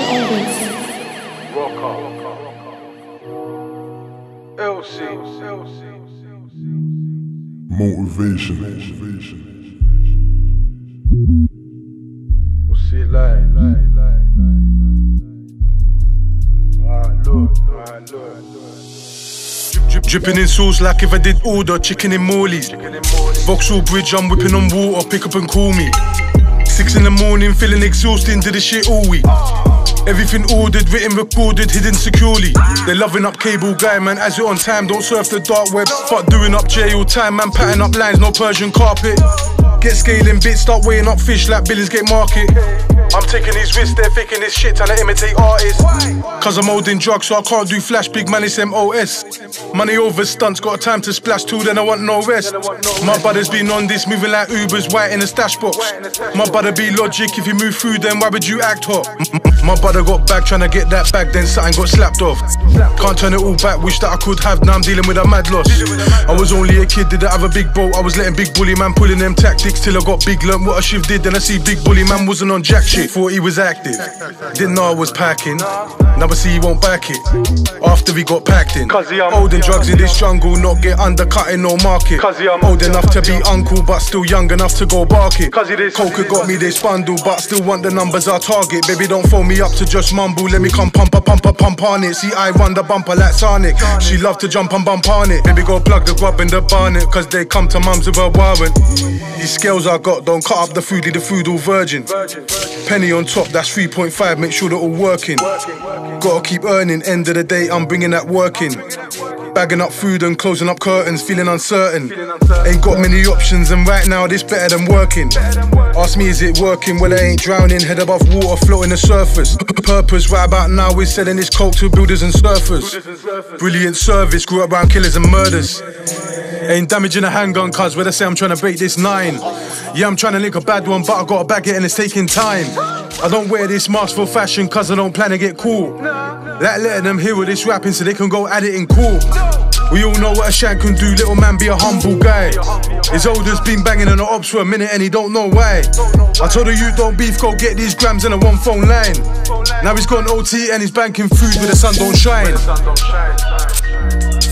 Oldies. Motivation. What's it like? Dripping in sauce like if I did order chicken in Morley's. Vauxhall Bridge, I'm whipping on water, pick up and call me. 6 in the morning, feeling exhausting, did this shit all week. Everything ordered, written, recorded, hidden securely. They're loving up cable guy, man, as it on time, don't surf the dark web. Fuck doing up jail time, man, patting up lines, no Persian carpet. Get scaling bits, start weighing up fish like Billy's Gate Market. I'm taking these risks, they're faking this shit, trying to imitate artists. Cause I'm holding drugs, so I can't do flash, big man, it's MOS. Money over stunts, got time to splash too, then I want no rest. My brother's been on this, moving like Ubers, white in a stash box. My brother be logic, if you move through, then why would you act hot? My brother got back, trying to get that back, then something got slapped off. Can't turn it all back, wish that I could have, now I'm dealing with a mad loss. I was only a kid, didn't have a big boat, I was letting big bully man pulling them tactics till I got big, learned what I shift did, then I see big bully man wasn't on jack shit. Thought he was active, didn't know I was packing. Now I see he won't back it, after he got packed in. Holding drugs in this jungle, not get undercut in no market. Old enough to be uncle, but still young enough to go bark it. Coca got me this bundle, but still want the numbers I target. Baby, don't phone me up to just mumble, let me come pump on it. See, I run the bumper like Sonic. She love to jump and bump on it. Baby, go plug the grub in the barnet, cause they come to mums with a warrant. These scales I got, don't cut up the food, leave the food all virgin. Penny on top, that's 3.5, make sure they're all working. Gotta keep earning, end of the day, I'm bringing that work in. Bagging up food and closing up curtains, feeling uncertain. Ain't got many options and right now this better than working. Ask me is it working, well I ain't drowning, head above water, floating the surface. Purpose right about now is selling this coke to builders and surfers. Brilliant service, grew up around killers and murders. Ain't damaging a handgun cuz where they say I'm trying to break this 9. Yeah, I'm trying to link a bad one, but I gotta bag it and it's taking time. I don't wear this mask for fashion cuz I don't plan to get cool. Like letting them hear this rapping so they can go at it in court. We all know what a shank can do, little man be a humble guy. His older's been banging on the ops for a minute and he don't know why. I told her you don't beef, go get these grams in a one phone line. Now he's got an OT and he's banking food where the sun don't shine.